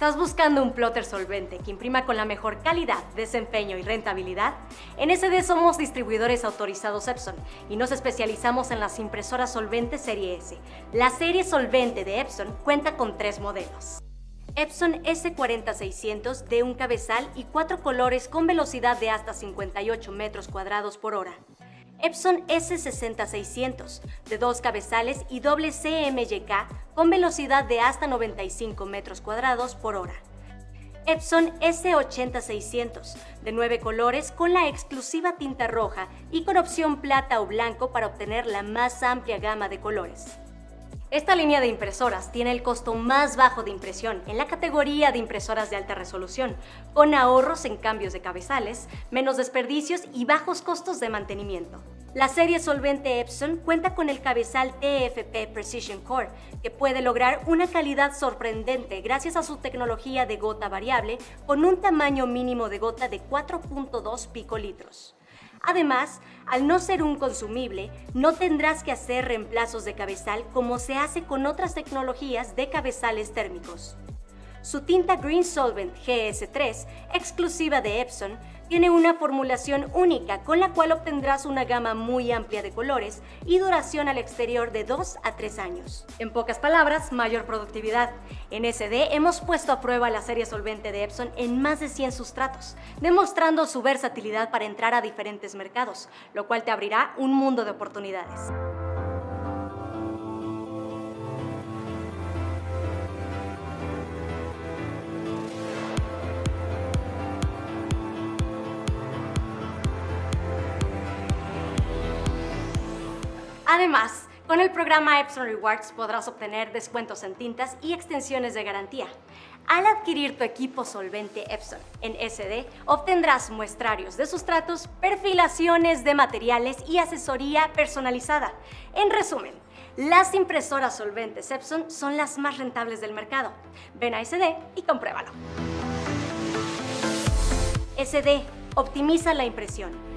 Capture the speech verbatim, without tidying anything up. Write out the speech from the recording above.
¿Estás buscando un plotter solvente que imprima con la mejor calidad, desempeño y rentabilidad? En S D somos distribuidores autorizados Epson y nos especializamos en las impresoras solventes serie S. La serie solvente de Epson cuenta con tres modelos. Epson S cuarenta seiscientos de un cabezal y cuatro colores con velocidad de hasta cincuenta y ocho metros cuadrados por hora. Epson S sesenta seiscientos de dos cabezales y doble C M Y K con velocidad de hasta noventa y cinco metros cuadrados por hora. Epson S ochenta seiscientos de nueve colores con la exclusiva tinta roja y con opción plata o blanco para obtener la más amplia gama de colores. Esta línea de impresoras tiene el costo más bajo de impresión en la categoría de impresoras de alta resolución, con ahorros en cambios de cabezales, menos desperdicios y bajos costos de mantenimiento. La serie solvente Epson cuenta con el cabezal T F P Precision Core, que puede lograr una calidad sorprendente gracias a su tecnología de gota variable con un tamaño mínimo de gota de cuatro punto dos picolitros. Además, al no ser un consumible, no tendrás que hacer reemplazos de cabezal como se hace con otras tecnologías de cabezales térmicos. Su tinta Green Solvent G S tres, exclusiva de Epson, tiene una formulación única con la cual obtendrás una gama muy amplia de colores y duración al exterior de dos a tres años. En pocas palabras, mayor productividad. En S D hemos puesto a prueba la serie solvente de Epson en más de cien sustratos, demostrando su versatilidad para entrar a diferentes mercados, lo cual te abrirá un mundo de oportunidades. Además, con el programa Epson Rewards podrás obtener descuentos en tintas y extensiones de garantía. Al adquirir tu equipo solvente Epson en S D, obtendrás muestrarios de sustratos, perfilaciones de materiales y asesoría personalizada. En resumen, las impresoras solventes Epson son las más rentables del mercado. Ven a S D y compruébalo. S D optimiza la impresión.